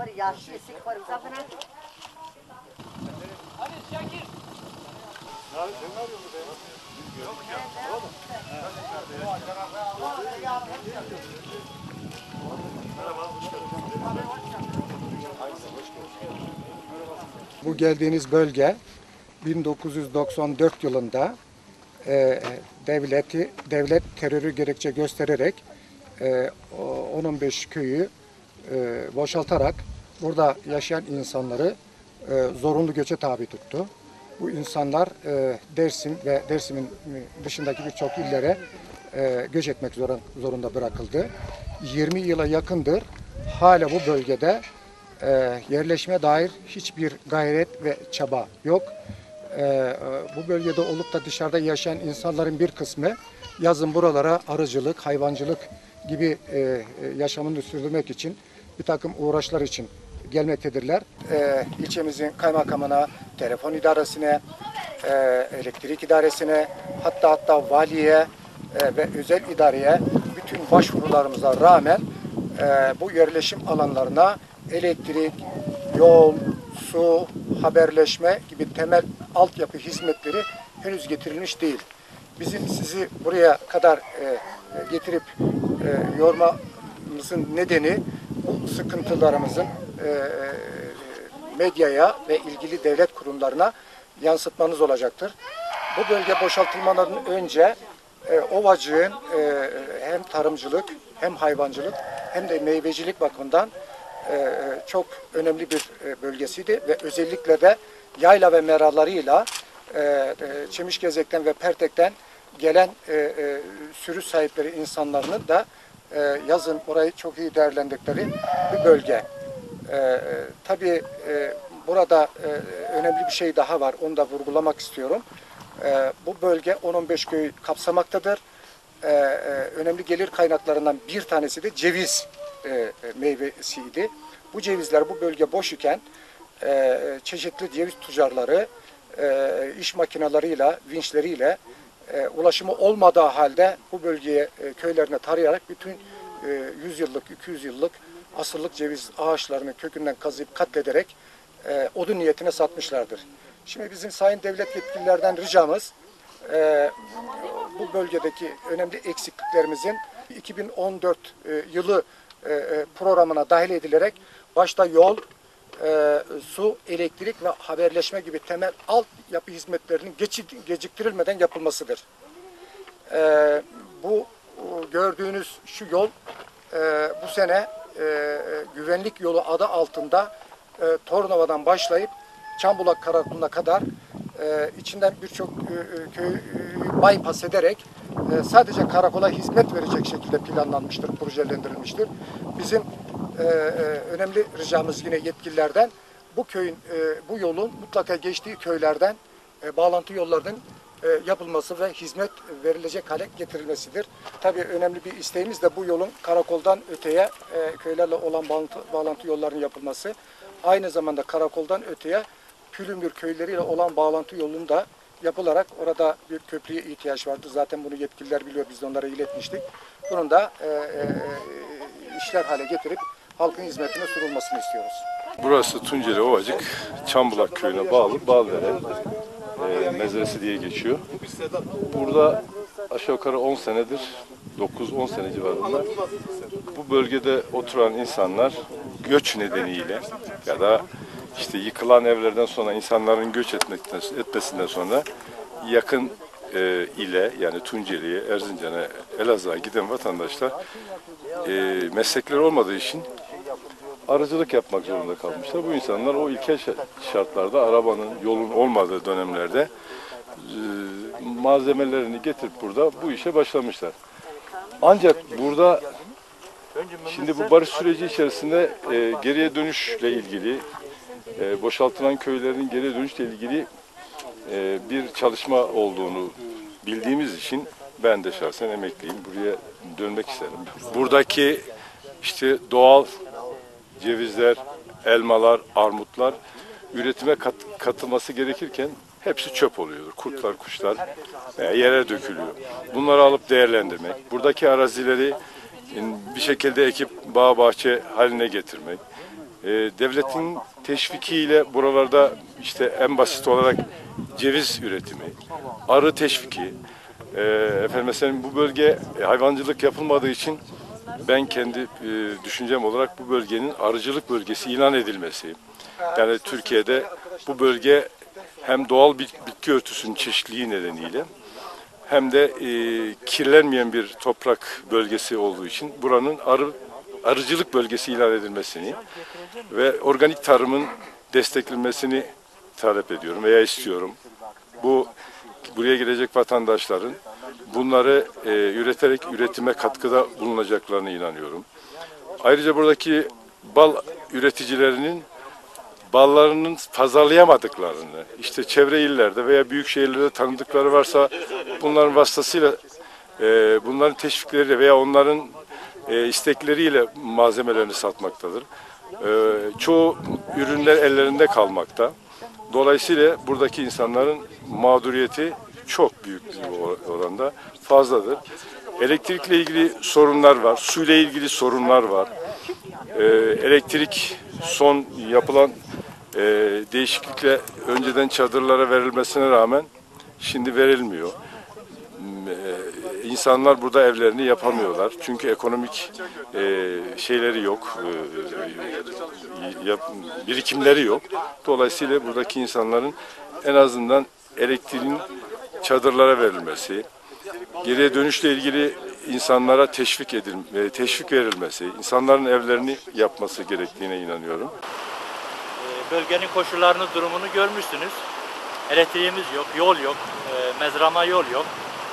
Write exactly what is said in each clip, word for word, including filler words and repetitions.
Hadi Şakir. Abi sen ne arıyorsun ya? Yok ya. Bu geldiğiniz bölge bin dokuz yüz doksan dört yılında e, devleti devlet terörü gerekçe göstererek e, on on beş köyü e, boşaltarak burada yaşayan insanları e, zorunlu göçe tabi tuttu. Bu insanlar e, Dersim ve Dersim'in dışındaki birçok illere e, göç etmek zorunda bırakıldı. yirmi yıla yakındır hala bu bölgede e, yerleşmeye dair hiçbir gayret ve çaba yok. E, bu bölgede olup da dışarıda yaşayan insanların bir kısmı yazın buralara arıcılık, hayvancılık gibi e, yaşamını sürdürmek için bir takım uğraşlar için gelmektedirler. E, ilçemizin kaymakamına, telefon idaresine, e, elektrik idaresine, hatta hatta valiye e, ve özel idareye bütün başvurularımıza rağmen e, bu yerleşim alanlarına elektrik, yol, su, haberleşme gibi temel altyapı hizmetleri henüz getirilmiş değil. Bizim sizi buraya kadar e, getirip e, yormamızın nedeni bu sıkıntılarımızın e, medyaya ve ilgili devlet kurumlarına yansıtmanız olacaktır. Bu bölge boşaltılmadan önce e, Ovacık'ın e, hem tarımcılık hem hayvancılık hem de meyvecilik bakımından e, çok önemli bir e, bölgesiydi ve özellikle de yayla ve meralarıyla e, e, Çemişgezek'ten ve Pertek'ten gelen e, e, sürü sahipleri insanların da e, yazın orayı çok iyi değerlendirdikleri bir bölge. E, tabii e, burada e, önemli bir şey daha var, onu da vurgulamak istiyorum. E, bu bölge on on beş köyü kapsamaktadır. E, e, önemli gelir kaynaklarından bir tanesi de ceviz e, meyvesiydi. Bu cevizler bu bölge boş iken e, çeşitli ceviz tüccarları e, iş makinalarıyla, vinçleriyle e, ulaşımı olmadığı halde bu bölgeye e, köylerine tarayarak bütün e, yüz yıllık, iki yüz yıllık asırlık ceviz ağaçlarını kökünden kazıyıp katlederek e, odun niyetine satmışlardır. Şimdi bizim sayın devlet yetkililerden ricamız e, bu bölgedeki önemli eksikliklerimizin iki bin on dört e, yılı e, programına dahil edilerek başta yol, e, su, elektrik ve haberleşme gibi temel altyapı hizmetlerinin geciktirilmeden yapılmasıdır. E, bu gördüğünüz şu yol e, bu sene e, güvenlik yolu adı altında e, Tornova'dan başlayıp Çambulak Karakolu'na kadar e, içinden birçok e, köyü e, bypass ederek e, sadece karakola hizmet verecek şekilde planlanmıştır, projelendirilmiştir. Bizim e, e, önemli ricamız yine yetkililerden bu köyün, e, bu yolun mutlaka geçtiği köylerden e, bağlantı yollarının e, yapılması ve hizmet verilecek hale getirilmesidir. Tabii önemli bir isteğimiz de bu yolun karakoldan öteye e, köylerle olan bağlantı, bağlantı yollarının yapılması. Aynı zamanda karakoldan öteye Pülümbür köyleriyle olan bağlantı yolunun da yapılarak orada bir köprüye ihtiyaç vardı. Zaten bunu yetkililer biliyor, biz de onlara iletmiştik. Bunun da e, e, işler hale getirip halkın hizmetine sunulmasını istiyoruz. Burası Tunceli Ovacık, Çambulak köyüne bağlı Balvere e, mezresi diye geçiyor. Burada aşağı yukarı on senedir, dokuz on sene civarında bu bölgede oturan insanlar göç nedeniyle ya da işte yıkılan evlerden sonra insanların göç etmesinden sonra yakın e, ile yani Tunceli'ye, Erzincan'a, Elazığ'a giden vatandaşlar e, meslekleri olmadığı için arıcılık yapmak zorunda kalmışlar. Bu insanlar o ilkel şartlarda arabanın, yolun olmadığı dönemlerde e, malzemelerini getirip burada bu işe başlamışlar. Ancak burada şimdi bu barış süreci içerisinde e, geriye dönüşle ilgili e, boşaltılan köylerin geriye dönüşle ilgili e, bir çalışma olduğunu bildiğimiz için ben de şahsen emekliyim. Buraya dönmek isterim. Buradaki işte doğal cevizler, elmalar, armutlar üretime kat, katılması gerekirken hepsi çöp oluyor. Kurtlar, kuşlar veya yere dökülüyor. Bunları alıp değerlendirmek, buradaki arazileri bir şekilde ekip bağ bahçe haline getirmek, E, devletin teşvikiyle buralarda işte en basit olarak ceviz üretimi, arı teşviki, e, efendim mesela bu bölge e, hayvancılık yapılmadığı için ben kendi e, düşüncem olarak bu bölgenin arıcılık bölgesi ilan edilmesi. Yani Türkiye'de bu bölge hem doğal bitki örtüsünün çeşitliliği nedeniyle hem de e, kirlenmeyen bir toprak bölgesi olduğu için buranın arı arıcılık bölgesi ilan edilmesini ve organik tarımın desteklenmesini talep ediyorum veya istiyorum. Bu buraya gelecek vatandaşların bunları e, üreterek üretime katkıda bulunacaklarına inanıyorum. Ayrıca buradaki bal üreticilerinin ballarının pazarlayamadıklarını, işte çevre illerde veya büyük şehirlerde tanıdıkları varsa bunların vasıtasıyla, e, bunların teşvikleriyle veya onların e, istekleriyle malzemelerini satmaktadır. E, çoğu ürünler ellerinde kalmakta. Dolayısıyla buradaki insanların mağduriyeti çok büyük bir oranda fazladır. Elektrikle ilgili sorunlar var, suyla ilgili sorunlar var. E, elektrik son yapılan e, değişiklikle önceden çadırlara verilmesine rağmen şimdi verilmiyor. E, insanlar burada evlerini yapamıyorlar. Çünkü ekonomik e, şeyleri yok, e, yap, birikimleri yok. Dolayısıyla buradaki insanların en azından elektriğin çadırlara verilmesi, geriye dönüşle ilgili insanlara teşvik edil, teşvik verilmesi, insanların evlerini yapması gerektiğine inanıyorum. Bölgenin koşullarını, durumunu görmüşsünüz. Elektriğimiz yok, yol yok, mezrama yol yok.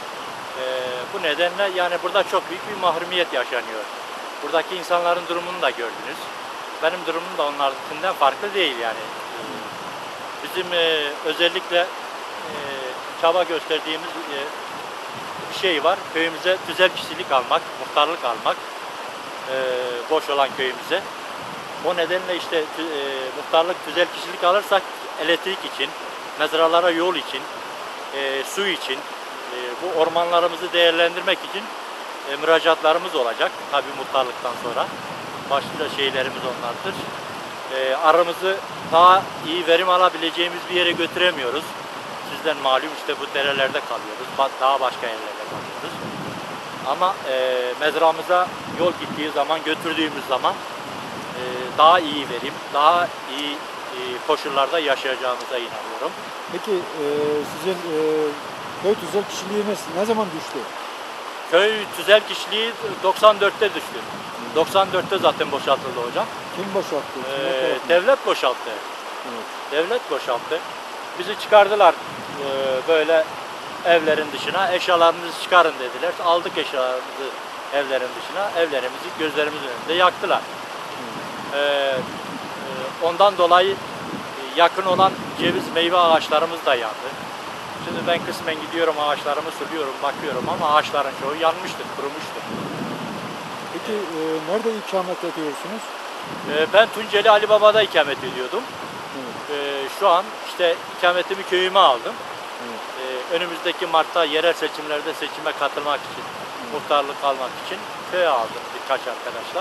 Bu nedenle yani burada çok büyük bir mahrumiyet yaşanıyor. Buradaki insanların durumunu da gördünüz. Benim durumum da onlardan farklı değil yani. Bizim özellikle çaba gösterdiğimiz bir şey var. Köyümüze tüzel kişilik almak, muhtarlık almak, e, boş olan köyümüze. O nedenle işte e, muhtarlık, tüzel kişilik alırsak elektrik için, mezralara yol için, e, su için, e, bu ormanlarımızı değerlendirmek için e, müracaatlarımız olacak. Tabii muhtarlıktan sonra. Başlıca şeylerimiz onlardır. E, arımızı daha iyi verim alabileceğimiz bir yere götüremiyoruz. Sizden malum işte bu derelerde kalıyoruz, daha başka yerlerde kalıyoruz. Ama e, mezramıza yol gittiği zaman, götürdüğümüz zaman e, daha iyi verim, daha iyi e, koşullarda yaşayacağımıza inanıyorum. Peki e, sizin e, köy tüzel kişiliğiniz ne zaman düştü? Köy tüzel kişiliği doksan dörtte düştü. doksan dörtte zaten boşaltıldı hocam. Kim boşalttı? Ee, devlet boşalttı. Evet. Devlet boşalttı. Bizi çıkardılar e, böyle evlerin dışına, eşyalarınızı çıkarın dediler. Aldık eşyalarımızı evlerin dışına, evlerimizi gözlerimizin önünde yaktılar. Ee, e, ondan dolayı yakın olan ceviz meyve ağaçlarımız da yandı. Şimdi ben kısmen gidiyorum, ağaçlarımı suluyorum, bakıyorum ama ağaçların çoğu yanmıştır, kurumuştur. Peki e, nerede ikamet ediyorsunuz? Ee, ben Tunceli Ali Baba'da ikamet ediyordum. Evet. Ee, şu an işte ikametimi köyüme aldım. Evet. Ee, önümüzdeki Mart'ta yerel seçimlerde seçime katılmak için, evet, muhtarlık almak için köye aldım birkaç arkadaşla.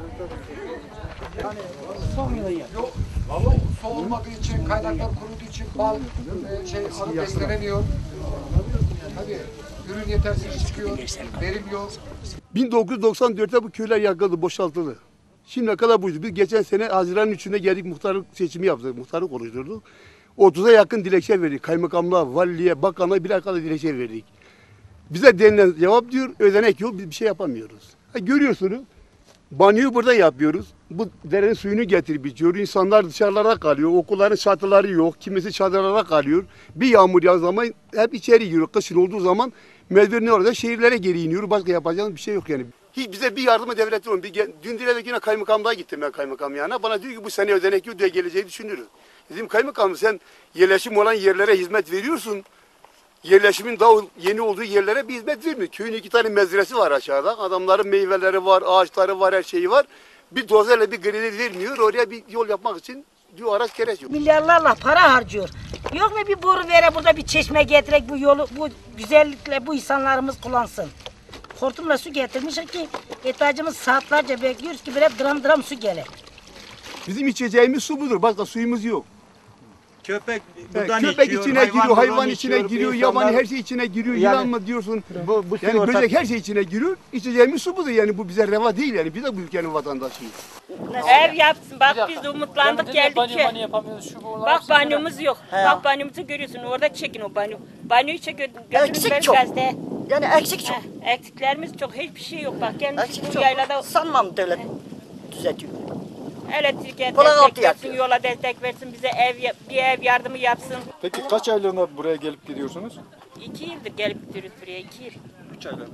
Yani yok, su olmadığı için, kaynaklar kuruduğu için bal e, şey arı beslenemiyor. Tabii ürün yetersiz çıkıyor, verim yok. bin dokuz yüz doksan dörtte bu köyler yakıldı, boşaltıldı. Şimdiye kadar buydu. Biz geçen sene Haziran'ın üçünde geldik, muhtarlık seçimi yaptık, muhtarlık oluşturduk. otuza yakın dilekçe verdik. Kaymakamlığa, valiliğe, bakanlığa bir ay kadar dilekçe verdik. Bize denilen cevap diyor, ödenek yok, biz bir şey yapamıyoruz. Ha, görüyorsunuz, banyoyu burada yapıyoruz. Bu derenin suyunu getirip içiyor. İnsanlar dışarılara kalıyor, okulların çatıları yok, kimisi çadırlara kalıyor. Bir yağmur yağdığı zaman hep içeri giriyor. Kışın olduğu zaman mecburen orada şehirlere geri iniyor. Başka yapacağımız bir şey yok yani. Hiç bize bir yardımı devlet yok. Bir, dün dilek yine kaymakamlığa gittim ben kaymakam yanına. Bana diyor ki bu sene ödenek yok diye geleceği düşünürüz. Dedim kaymakam sen yerleşim olan yerlere hizmet veriyorsun. Yerleşimin daha yeni olduğu yerlere bir hizmet vermiyor. Köyün iki tane mezresi var aşağıda. Adamların meyveleri var, ağaçları var, her şeyi var. Bir dozerle bir gredi vermiyor. Oraya bir yol yapmak için diyor araç gereç yok. Milyarlarla para harcıyor. Yok mu bir boru vere burada bir çeşme getirek bu yolu bu güzellikle bu insanlarımız kullansın. Hortumla su getirmişler ki ihtiyacımız saatlerce bekliyoruz ki böyle dram dram su gele. Bizim içeceğimiz su budur. Başka suyumuz yok. Köpek Yani buradan köpek içiyor, içine giriyor, hayvan buradan içine içiyor, giriyor, bu yabani insanlar- her şey içine giriyor. Yani- Yılan mı diyorsun? Bu, bu suyu Yani ortak- böcek her şey içine giriyor. İçeceğimiz su budur yani. Bu bize reva değil yani. Biz de bu ülkenin vatandaşıyız. Ev yapsın. Bak biz umutlandık geldik Banyo ki. banyo yapamıyoruz. Şu bu onlar Bak hepsi banyomuz yok. Bak banyomuzu görüyorsun. Orada çekin o banyo. Banyoyu çek gö- götürün Eksik ben çok. gazete. Yani eksik çok. Heh, eksiklerimiz çok. Hiçbir şey yok. Bak gelmiş Eksik bu çok. yaylada Sanmam devlet düzeltiyor. elektriğe Kolay destek altı versin, yapıyor. yola destek versin, bize ev ya- bir ev yardımı yapsın. Peki kaç aylığına buraya gelip gidiyorsunuz? İki yıldır gelip gidiyoruz buraya. iki yıl. üç aylığına.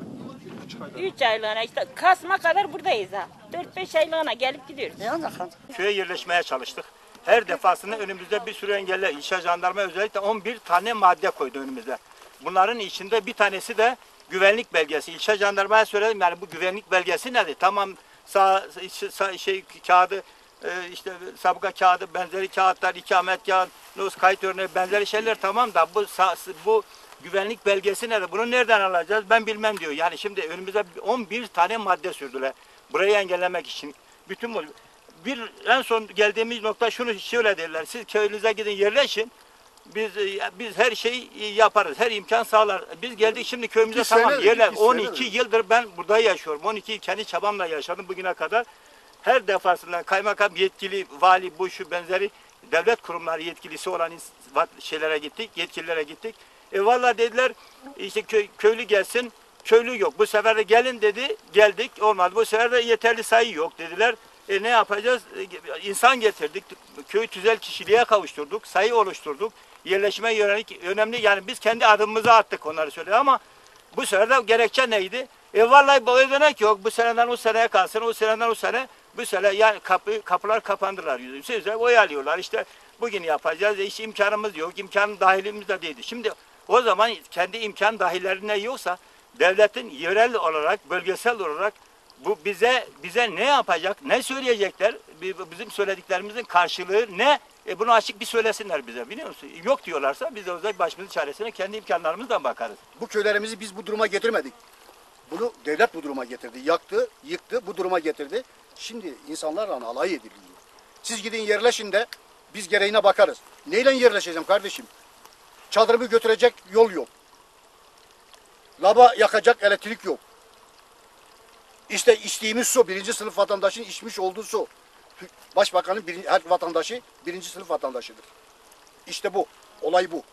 Üç aylığına işte Kasım'a kadar buradayız ha. Dört beş aylığına gelip gidiyoruz. Ne olacak? Köye yerleşmeye çalıştık. Her defasında önümüzde bir sürü engeller, İlçe Jandarma özellikle on bir tane madde koydu önümüze. Bunların içinde bir tanesi de güvenlik belgesi. İlçe Jandarma'ya söyledim yani bu güvenlik belgesi nedir? Tamam sağ, sağ şey kağıdı, e, işte sabıka kağıdı, benzeri kağıtlar, ikamet kağıdı, nüfus kayıt örneği benzeri şeyler tamam da bu sağ, bu güvenlik belgesi nedir? Bunu nereden alacağız? Ben bilmem diyor. Yani şimdi önümüze on bir tane madde sürdüler. Burayı engellemek için. Bütün bu bir en son geldiğimiz nokta şunu şöyle derler. Siz köyünüze gidin yerleşin. Biz biz her şeyi yaparız. Her imkan sağlar. Biz geldik şimdi köyümüze İki tamam senedir, yerler. iki on iki senedir. yıldır ben burada yaşıyorum. on iki yıl kendi çabamla yaşadım bugüne kadar. Her defasında kaymakam yetkili, vali, bu şu benzeri devlet kurumları yetkilisi olan ins- şeylere gittik, yetkililere gittik. E valla dediler işte köy, köylü gelsin. Köylü yok. Bu sefer de gelin dedi. Geldik. Olmadı. Bu sefer de yeterli sayı yok dediler. E ne yapacağız? E, insan getirdik. Köy tüzel kişiliğe kavuşturduk. Sayı oluşturduk. Yerleşme yönelik önemli. Yani biz kendi adımımıza attık onları söyledi ama bu sefer de gerekçe neydi? E vallahi bu ödenek yok. Bu seneden o seneye kalsın. O seneden o sene bu sene yani kapı, kapılar kapandılar. Yüzde oy alıyorlar. İşte bugün yapacağız. E, hiç imkanımız yok. İmkan dahilimiz de değildi. Şimdi o zaman kendi imkan dahillerine yoksa devletin yerel olarak, bölgesel olarak bu bize bize ne yapacak, ne söyleyecekler, bizim söylediklerimizin karşılığı ne? E bunu açık bir söylesinler bize biliyor musun? Yok diyorlarsa biz de o zaman başımızın çaresine kendi imkanlarımızla bakarız. Bu köylerimizi biz bu duruma getirmedik. Bunu devlet bu duruma getirdi. Yaktı, yıktı, bu duruma getirdi. Şimdi insanlarla alay ediliyor. Siz gidin yerleşin de biz gereğine bakarız. Neyle yerleşeceğim kardeşim? Çadırımı götürecek yol yok. Laba yakacak elektrik yok. İşte içtiğimiz su, birinci sınıf vatandaşın içmiş olduğu su. Başbakanın birinci, her vatandaşı birinci sınıf vatandaşıdır. İşte bu, olay bu.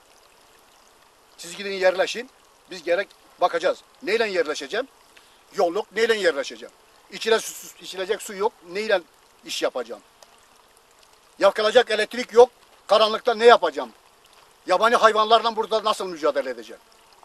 Siz gidin yerleşin, biz gerek bakacağız. Neyle yerleşeceğim? Yol yok, neyle yerleşeceğim? İçile, su, içilecek su yok, neyle iş yapacağım? Yakılacak elektrik yok, karanlıkta ne yapacağım? Yabani hayvanlarla burada nasıl mücadele edeceğim?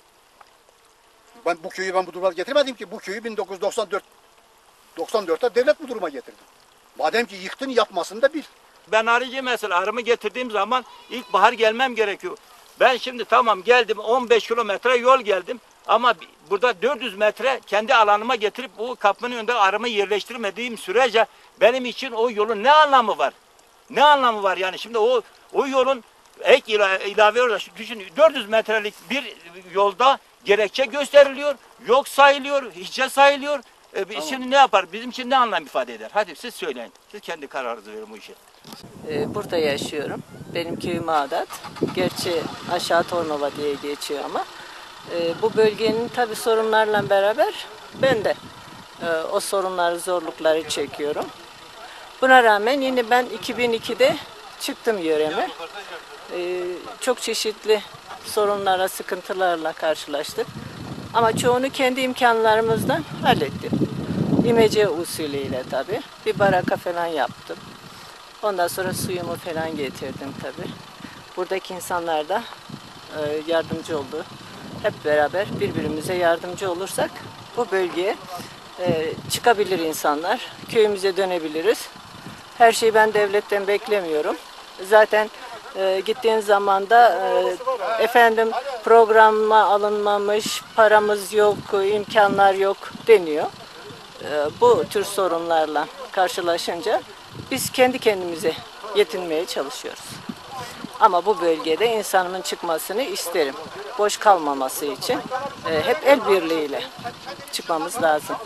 Ben bu köyü ben bu duruma getirmedim ki. Bu köyü bin dokuz yüz doksan dört doksan dörtte devlet bu duruma getirdi. Madem ki yıktın yapmasını da bil. Ben arıcı mesela arımı getirdiğim zaman ilkbahar gelmem gerekiyor. Ben şimdi tamam geldim on beş kilometre yol geldim ama burada dört yüz metre kendi alanıma getirip bu kapının önünde arımı yerleştirmediğim sürece benim için o yolun ne anlamı var? Ne anlamı var yani şimdi o o yolun ek ila- ilave olarak düşün dört yüz metrelik bir yolda gerekçe gösteriliyor, yok sayılıyor, hiçe sayılıyor. E, tamam. Şimdi ne yapar? Bizim için ne anlam ifade eder? Hadi siz söyleyin. Siz kendi kararınızı verin bu işe. Ee, burada yaşıyorum. Benim köyüm Ağdat. Gerçi aşağı Tornova diye geçiyor ama. Ee, bu bölgenin tabii sorunlarla beraber ben de e, o sorunları, zorlukları çekiyorum. Buna rağmen yine ben iki bin ikide çıktım yöreme. Ee, çok çeşitli sorunlara, sıkıntılarla karşılaştık. Ama çoğunu kendi imkanlarımızdan hallettim. İmece usulüyle tabii. Bir baraka falan yaptım. Ondan sonra suyumu falan getirdim tabii. Buradaki insanlar da e, yardımcı oldu. Hep beraber birbirimize yardımcı olursak bu bölgeye e, çıkabilir insanlar. Köyümüze dönebiliriz. Her şeyi ben devletten beklemiyorum. Zaten e, gittiğin zaman da e, efendim programa alınmamış, paramız yok, imkanlar yok deniyor. E, bu tür sorunlarla karşılaşınca biz kendi kendimize yetinmeye çalışıyoruz. Ama bu bölgede insanımın çıkmasını isterim. Boş kalmaması için e, hep el birliğiyle çıkmamız lazım.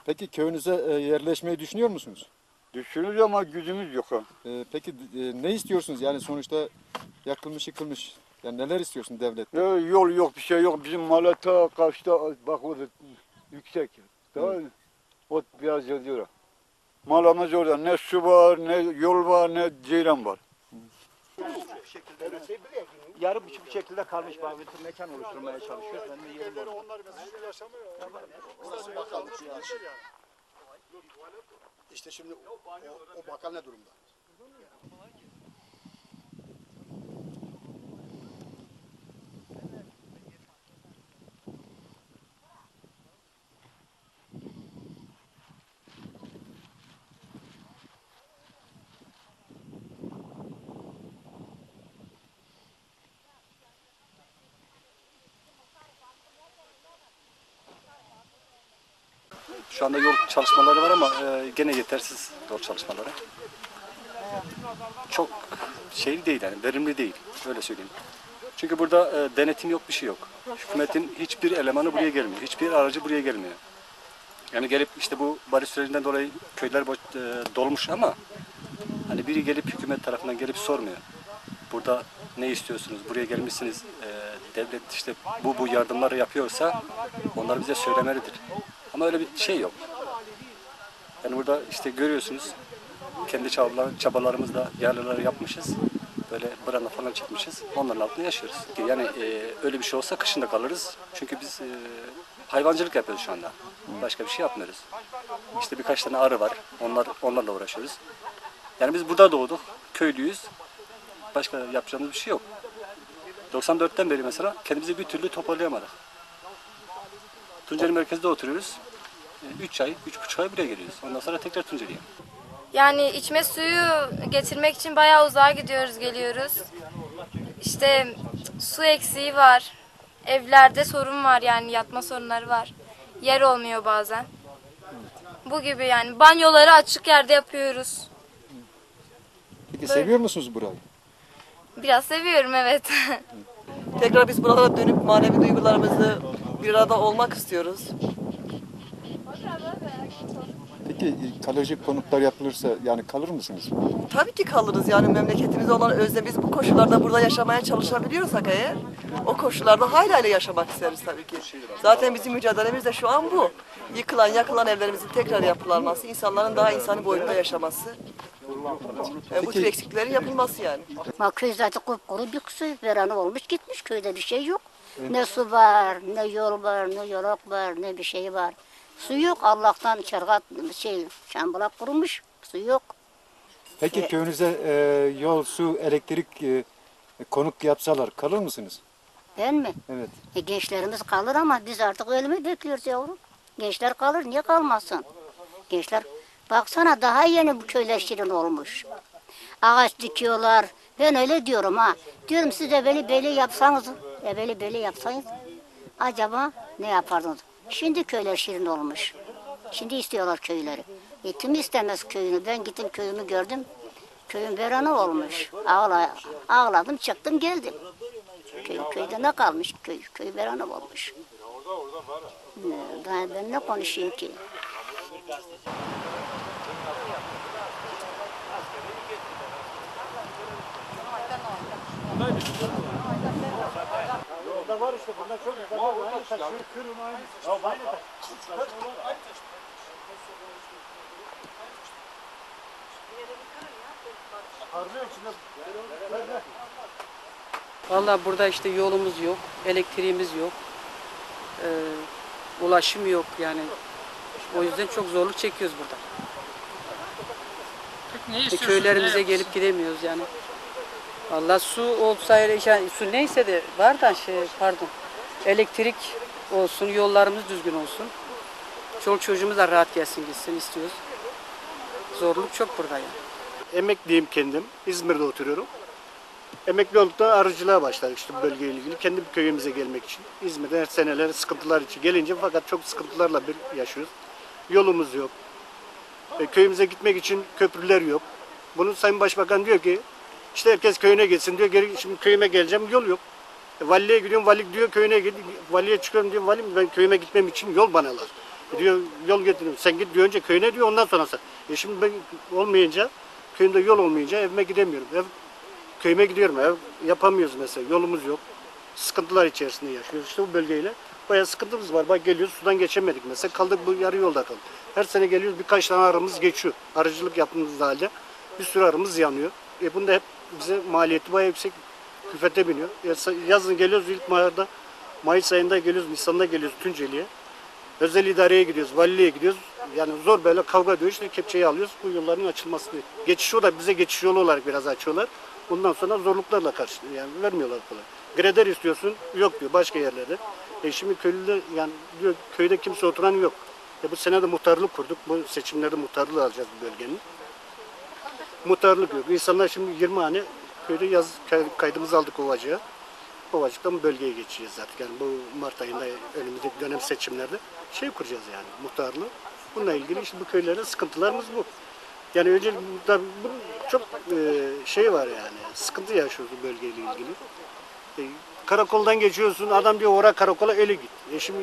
Peki köyünüze e, yerleşmeyi düşünüyor musunuz? Düşünürüz ama gücümüz yok. Ha. E, peki e, ne istiyorsunuz? Yani sonuçta yakılmış yıkılmış. Yani neler istiyorsun devletten? Ya, yol yok, bir şey yok. Bizim mahalle ta karşıda, bak o da yüksek. Tamam mı? O biraz yazıyor. Malımız orada. Ne su var, ne yol var, ne ceylan var. Yarım bir şekilde kalmış bazı bir mekan oluşturmaya çalışıyoruz. Ben de yerim var. İşte şimdi o, o bakan ne durumda? Şu anda yol çalışmaları var ama e, gene yetersiz yol çalışmaları. Çok şey değil yani verimli değil öyle söyleyeyim. Çünkü burada e, denetim yok bir şey yok. Hükümetin hiçbir elemanı buraya gelmiyor. Hiçbir aracı buraya gelmiyor. Yani gelip işte bu barış sürecinden dolayı köyler e, dolmuş ama hani biri gelip hükümet tarafından gelip sormuyor. Burada ne istiyorsunuz? Buraya gelmişsiniz. E, devlet işte bu bu yardımları yapıyorsa onlar bize söylemelidir. Ama öyle bir şey yok. Yani burada işte görüyorsunuz kendi çabalar, çabalarımızla yerlileri yapmışız. Böyle branda falan çekmişiz. Onların altında yaşıyoruz. Yani e, öyle bir şey olsa kışında kalırız. Çünkü biz e, hayvancılık yapıyoruz şu anda. Başka bir şey yapmıyoruz. İşte birkaç tane arı var. Onlar onlarla uğraşıyoruz. Yani biz burada doğduk. Köylüyüz. Başka yapacağımız bir şey yok. doksan dörtten beri mesela kendimizi bir türlü toparlayamadık. Tunceli merkezde oturuyoruz. üç ay, üç buçuk ay buraya geliyoruz. Ondan sonra tekrar Tunceli'ye. Yani içme suyu getirmek için bayağı uzağa gidiyoruz, geliyoruz. İşte su eksiği var. Evlerde sorun var yani yatma sorunları var. Yer olmuyor bazen. Bu gibi yani banyoları açık yerde yapıyoruz. Peki Böyle. seviyor musunuz burayı? Biraz seviyorum evet. Tekrar biz buralara dönüp manevi duygularımızı bir arada olmak istiyoruz. Peki kalojik konutlar yapılırsa yani kalır mısınız? Tabii ki kalırız yani memleketimize olan özlem. Biz bu koşullarda burada yaşamaya çalışabiliyorsak eğer o koşullarda hayli yaşamak isteriz tabii ki. Zaten bizim mücadelemiz de şu an bu. Yıkılan, yakılan evlerimizin tekrar yapılanması, insanların daha insani boyutta yaşaması. Yani bu tür eksiklerin yapılması yani. Bak köy zaten kupkuru bir köy veren olmuş gitmiş köyde bir şey yok. Ne su var, ne yol var, ne yolak var, ne bir şey var. Su yok Allah'tan çargat şey şambulak kurumuş su yok. Peki E, köyünüze e, yol, su, elektrik e, konuk yapsalar kalır mısınız? Ben mi? Evet. E, gençlerimiz kalır ama biz artık ölümü bekliyoruz yavrum. Gençler kalır niye kalmasın? Gençler baksana daha yeni bu köyler şirin olmuş. Ağaç dikiyorlar. Ben öyle diyorum ha. Diyorum siz de böyle böyle yapsanız, e böyle böyle yapsanız acaba ne yapardınız? Şimdi köyler şirin olmuş. Şimdi istiyorlar köyleri. E, kim istemez köyünü? Ben gittim köyümü gördüm. Köyüm verana olmuş. Ağla, ağladım çıktım geldim. Köy, köyde ne kalmış? Köy, köy verana olmuş. Ben, ben ne konuşayım ki? Burada var işte, bunda çok güzel. Var, aynı taş. Kırın aynı. Ya aynı taş. Vallahi burada işte yolumuz yok, elektriğimiz yok, ee, ulaşım yok yani. O yüzden çok zorluk çekiyoruz burada. Ne E, istiyorsunuz? köylerimize Ne gelip gidemiyoruz yani. Vallahi su olsa yani su neyse de var da şey pardon. Elektrik olsun, yollarımız düzgün olsun. Çoluk çocuğumuz da rahat gelsin gitsin istiyoruz. Zorluk çok burada yani. Emekliyim kendim. İzmir'de oturuyorum. Emekli olduk da arıcılığa başladık işte bu bölgeyle ilgili. Kendi köyümüze gelmek için. İzmir'de her seneler sıkıntılar için gelince fakat çok sıkıntılarla bir yaşıyoruz. Yolumuz yok. E, köyümüze gitmek için köprüler yok. Bunu Sayın Başbakan diyor ki işte herkes köyüne gitsin diyor. Geri, şimdi köyüme geleceğim yol yok. E, valiliğe gidiyorum vali diyor köyüne git. Valiye çıkıyorum diyor valim ben köyüme gitmem için yol bana lazım. Diyor yol getiriyorum. Sen git diyor önce köyüne diyor ondan sonra sen. E şimdi ben olmayınca köyümde yol olmayınca evime gidemiyorum. Ev, köyüme gidiyorum. Ev yapamıyoruz mesela. Yolumuz yok. Sıkıntılar içerisinde yaşıyoruz. İşte bu bölgeyle bayağı sıkıntımız var. Bak geliyoruz sudan geçemedik mesela. Kaldık bu yarı yolda kaldık. Her sene geliyoruz birkaç tane arımız geçiyor. Arıcılık yaptığımız halde bir sürü arımız yanıyor. E bunda hep bize maliyeti bayağı yüksek. Küfete biniyor. Yazın geliyoruz ilk Mayıs'ta, Mayıs ayında geliyoruz, Nisan'da geliyoruz Tunceli'ye. Özel idareye gidiyoruz, valiliğe gidiyoruz. Yani zor böyle kavga dövüş işte kepçeyi alıyoruz bu yolların açılmasını. Geçiş o da bize geçiş yolu olarak biraz açıyorlar. Bundan sonra zorluklarla karşı yani vermiyorlar kolay. Greder istiyorsun yok diyor başka yerlerde. E şimdi köylüde yani diyor köyde kimse oturan yok. E bu sene de muhtarlık kurduk. Bu seçimlerde muhtarlığı alacağız bu bölgenin. Muhtarlık yok. İnsanlar şimdi yirmi hane köyde yaz kaydımızı aldık Ovacık'a. Ovacık'tan bölgeye geçeceğiz artık. Yani bu Mart ayında önümüzdeki dönem seçimlerde şey kuracağız yani muhtarlığı. Bununla ilgili işte bu köylerde sıkıntılarımız bu. Yani önce tabii bu çok e, şey var yani sıkıntı yaşıyoruz bu bölgeyle ilgili. E, karakoldan geçiyorsun adam diyor ora karakola öyle git. E şimdi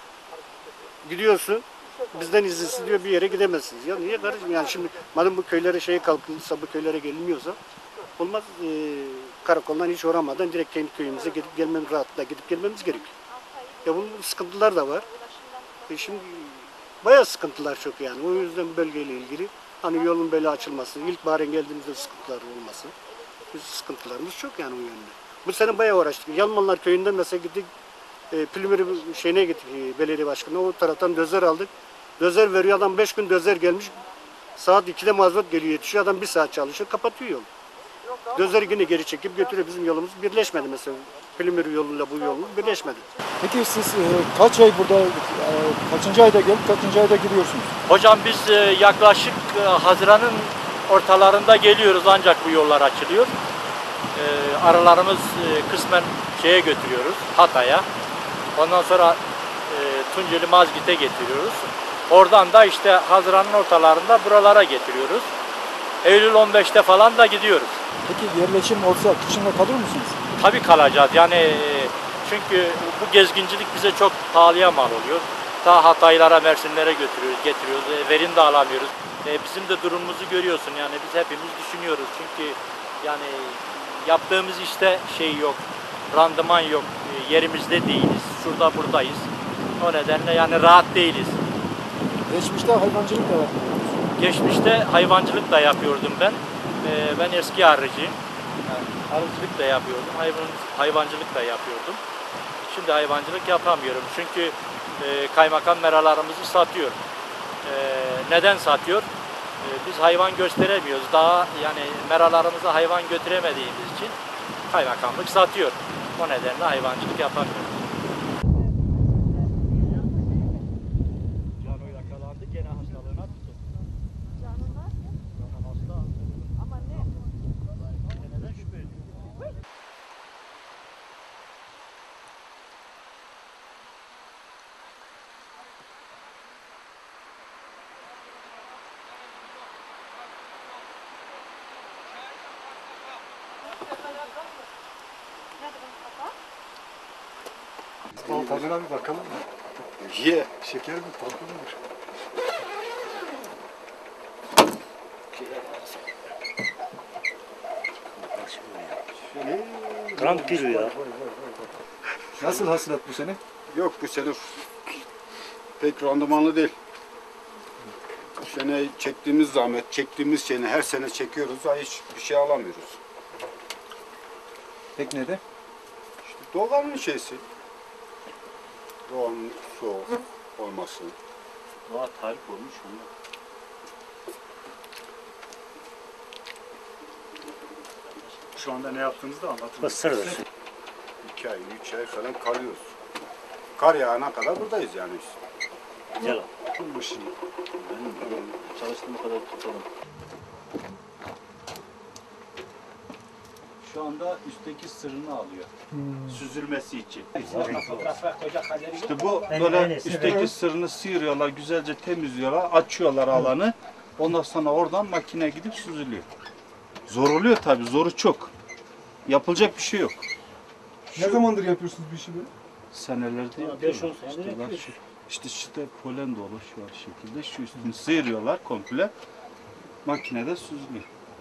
gidiyorsun bizden izinsiz diyor bir yere gidemezsiniz. Ya niye kardeşim yani şimdi madem bu köylere şey kalkılırsa bu köylere gelinmiyorsa olmaz. E, karakoldan hiç uğramadan direkt kendi köyümüze gidip gelmemiz rahatlıkla gidip gelmemiz gerekiyor. Ya bunun sıkıntılar da var. E şimdi bayağı sıkıntılar çok yani. O yüzden bölgeyle ilgili hani yolun böyle açılması, ilkbaharın geldiğimizde sıkıntılar olması. Biz sıkıntılarımız çok yani o yönde. Bu sene bayağı uğraştık. Yalmanlar köyünden mesela gittik. E, Pülümürü şeyine gittik e, belediye başkanına. O taraftan dözer aldık. Dözer veriyor adam beş gün dözer gelmiş. Saat ikide mazot geliyor yetişiyor. Adam bir saat çalışıyor kapatıyor yolu. Dözeri yine geri çekip götürüyor. Bizim yolumuz birleşmedi mesela. Pülümürü yoluyla bu yolumuz birleşmedi. Peki siz e, kaç ay burada, e, kaçıncı ayda gelip kaçıncı ayda gidiyorsunuz? Hocam biz e, yaklaşık e, Haziran'ın ortalarında geliyoruz ancak bu yollar açılıyor. E, aralarımız e, kısmen şeye götürüyoruz, Hatay'a. Ondan sonra e, Tunceli Mazgit'e getiriyoruz. Oradan da işte Haziran'ın ortalarında buralara getiriyoruz. Eylül on beşte falan da gidiyoruz. Peki yerleşim olsa kışında kalır mısınız? Tabii kalacağız. Yani e, çünkü bu gezgincilik bize çok pahalıya mal oluyor. Ta Hataylara, Mersinlere götürüyoruz, getiriyoruz. E, verim de alamıyoruz. E, bizim de durumumuzu görüyorsun. Yani biz hepimiz düşünüyoruz. Çünkü yani yaptığımız işte şey yok, randıman yok. E, yerimizde değiliz. Şurada buradayız. O nedenle yani rahat değiliz. Geçmişte hayvancılık da yapıyordunuz. Geçmişte hayvancılık da yapıyordum ben. Ee, ben eski arıcıyım. Yani arıcılık da yapıyordum, hayvan, hayvancılık da yapıyordum. Şimdi hayvancılık yapamıyorum çünkü e, kaymakam meralarımızı satıyor. E, neden satıyor? E, biz hayvan gösteremiyoruz. Daha yani meralarımıza hayvan götüremediğimiz için kaymakamlık satıyor. O nedenle hayvancılık yapamıyoruz. Bal tadına bir bakalım mı? Ye. Şeker mi, tatlı mıdır? Gram kilo ya. Nasıl hasılat bu sene? Yok bu sene pek randımanlı değil. Bu sene çektiğimiz zahmet, çektiğimiz şeyini her sene çekiyoruz. Hiç bir şey alamıyoruz. Peki neden? İşte doğanın şeysi. Doğanın soğuk olması. Doğa tarif olmuş ondan. Şu anda ne yaptığınızı da anlatın. Basır İki ay, üç ay falan kalıyoruz. Kar yağana kadar buradayız yani işte. Gel. Bu işin. Ben çalıştığım kadar tutalım. Şu anda üstteki sırrını alıyor. Hmm. Süzülmesi için. İşte bu böyle üstteki sırrını sıyırıyorlar, güzelce temizliyorlar, açıyorlar alanı. Ondan sonra oradan makine gidip süzülüyor. Zor oluyor tabii, zoru çok. Yapılacak bir şey yok. Ne zamandır yapıyorsunuz bu işi böyle? Senelerdir beş on yapıyorlar. senedir İşte yapıyoruz. İşte işte polen dolu şu an şekilde. Şu üstünü sıyırıyorlar komple. Makinede süzülüyor.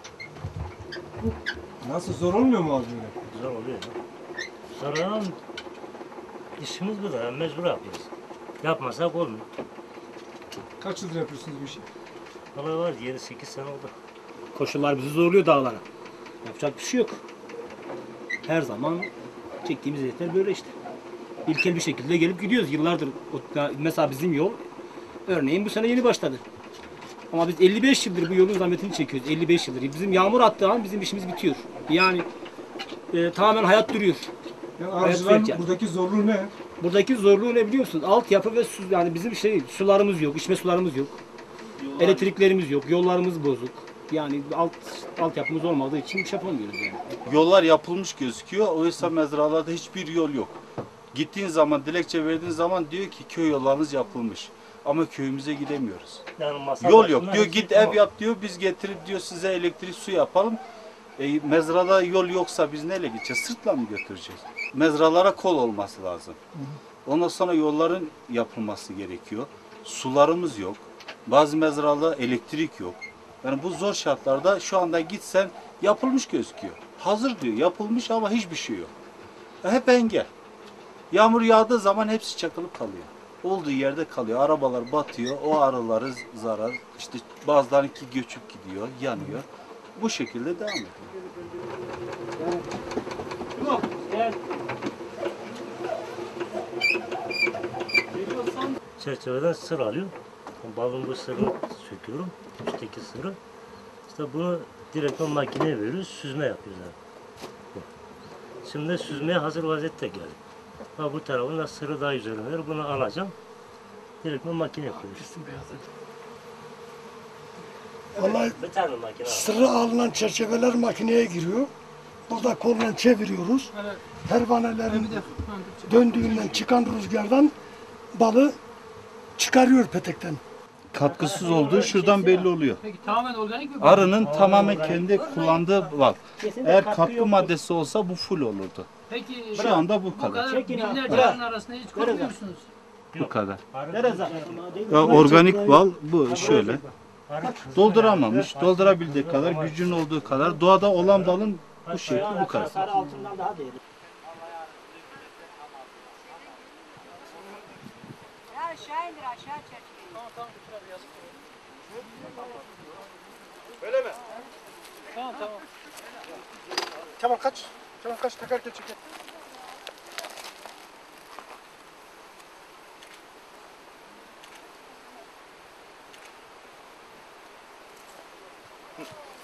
Nasıl zor olmuyor mu abi böyle? Zor oluyor. Sonradan işimiz bu da mecbur yapıyoruz. Yapmasak olmuyor. Kaç yıldır yapıyorsunuz bu işi? Valla var yedi sekiz sene oldu. Koşullar bizi zorluyor dağlara. Yapacak bir şey yok. Her zaman çektiğimiz eziyetler böyle işte. İlkel bir şekilde gelip gidiyoruz yıllardır. O- Mesela bizim yol örneğin bu sene yeni başladı. Ama biz elli beş yıldır bu yolun zahmetini çekiyoruz. elli beş yıldır. Bizim yağmur attığı an bizim işimiz bitiyor. Yani e, tamamen hayat duruyor. Yani Hayat arıcıların sürekli. buradaki zorluğu ne? Buradaki zorluğu ne biliyor musunuz? Altyapı ve su, yani bizim şey sularımız yok, içme sularımız yok. Elektriklerimiz yok, yollarımız bozuk. Yani alt altyapımız olmadığı için iş yapamıyoruz yani. Yollar yapılmış gözüküyor. Oysa mezralarda hiçbir yol yok. Gittiğin zaman, dilekçe verdiğin zaman diyor ki köy yollarınız yapılmış. Ama köyümüze gidemiyoruz. Yani masa Yol başında yok diyor, hepsi git tamam. ev yap diyor, biz getirip diyor size elektrik su yapalım. E, mezrada yol yoksa biz neyle gideceğiz? Sırtla mı götüreceğiz? Mezralara kol olması lazım. Ondan sonra yolların yapılması gerekiyor. Sularımız yok. Bazı mezralarda elektrik yok. Yani bu zor şartlarda şu anda gitsen yapılmış gözüküyor. Hazır diyor, yapılmış ama hiçbir şey yok. E, hep engel. Yağmur yağdığı zaman hepsi çakılıp kalıyor. Olduğu yerde kalıyor. Arabalar batıyor. O arıları zarar. İşte bazılarınki göçüp gidiyor, yanıyor. Bu şekilde devam ediyor. Çerçeveden sır alıyorum. Balın bu sırrını söküyorum. Üstteki sırrı. İşte bunu direkt o makineye veriyoruz. Süzme yapıyoruz yani. Bu. Şimdi süzmeye hazır vaziyette geldi. Ha bu tarafın da sırrı daha üzerine ver. Bunu alacağım. Direkt o makineye koyuyoruz. Vallahi Bir tane makine. sıra alınan çerçeveler makineye giriyor. Burada kolla çeviriyoruz. Pervanelerin döndüğünden çıkan rüzgardan balı çıkarıyor petekten. Katkısız olduğu şuradan belli oluyor. Peki tamamen organik mi? Arının tamamen kendi kullandığı bal. Eğer katkı maddesi olsa bu full olurdu. Peki Şu anda bu bu kadar. kadar binlerce arının arasında hiç korkmuyor musunuz? Bu kadar. Ya, organik bal bu şöyle. Dolduramamış, doldurabildiği kadar, gücün olduğu kadar. Doğada olan balın bu şekli bu kadar. Sarı altından daha değerli. Aşağı indir aşağı çerçeveyi. Tamam tamam. Öyle mi? Tamam tamam. Tamam kaç. Tamam kaç takarken çeker. Hı.